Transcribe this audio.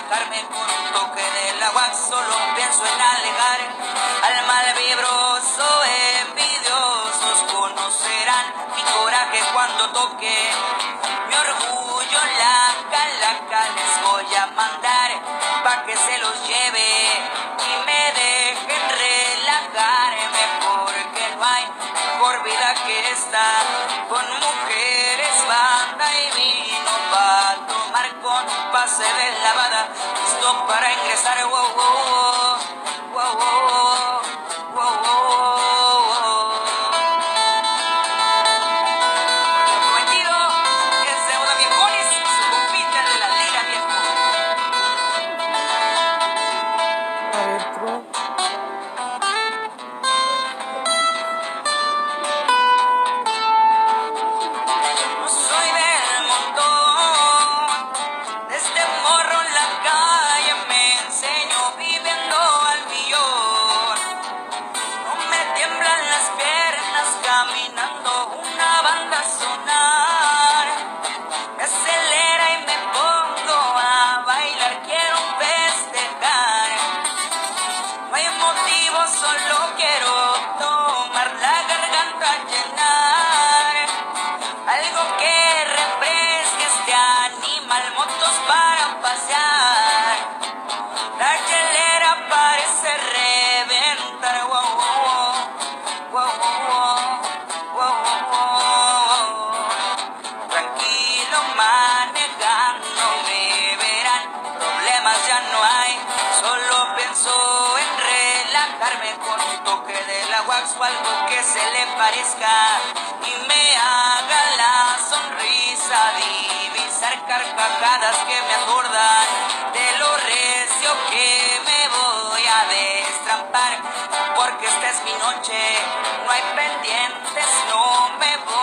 relajarme con un toque del agua, solo pienso en alejar al mal vibroso. Envidiosos conocerán mi coraje cuando toque mi orgullo. La calaca les voy a mandar pa' que se los lleve y me dejen relajarme, porque no hay mejor vida que esta, con mujeres, banda y vino pa' tomar con un pase de lavada, listo para ingresar. Wow, wow, wow, wow, wow, wow, wow. Lo prometido es deuda, viejones, su compita de la liga, viejo. A ver, tú. No soy del montón, desde morro en la calle me enseño viviendo al millón. No me tiemblan las piernas caminando una banda a sonar. Me acelera y me pongo a bailar, quiero festejar. No hay motivo, solo quiero tomar, la garganta llenar. Algo que refresque este animal, motos para pasear. La hielera parece reventar. Wow, wow, wow, wow, wow, wow, wow. Tranquilo manejando me verán, problemas ya no hay, solo pienso en relajarme con un toque del agua o algo que se le parezca y me haga la sonrisa, divisar carcajadas que me acordan de lo recio que me voy a destrampar, porque esta es mi noche, no hay pendientes, no me voy